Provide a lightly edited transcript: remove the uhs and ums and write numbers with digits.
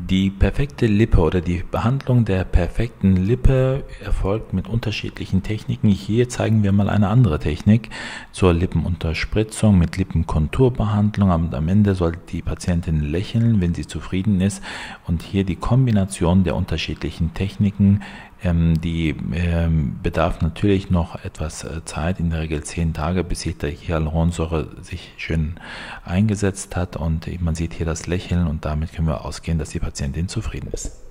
Die perfekte Lippe oder die Behandlung der perfekten Lippe erfolgt mit unterschiedlichen Techniken. Hier zeigen wir mal eine andere Technik zur Lippenunterspritzung mit Lippenkonturbehandlung. Am Ende soll die Patientin lächeln, wenn sie zufrieden ist. Und hier die Kombination der unterschiedlichen Techniken, die bedarf natürlich noch etwas Zeit, in der Regel 10 Tage, bis die Hyaluronsäure sich schön eingesetzt hat. Und man sieht hier das Lächeln und damit können wir ausgehen, dass die Patientin zufrieden ist.